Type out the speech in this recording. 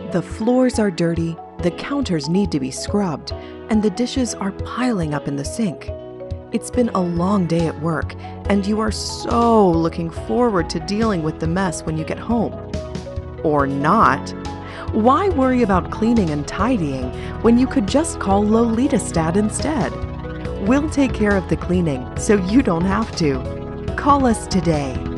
The floors are dirty, the counters need to be scrubbed, and the dishes are piling up in the sink. It's been a long day at work, and you are so looking forward to dealing with the mess when you get home. Or not. Why worry about cleaning and tidying when you could just call Lolitastadt instead? We'll take care of the cleaning so you don't have to. Call us today.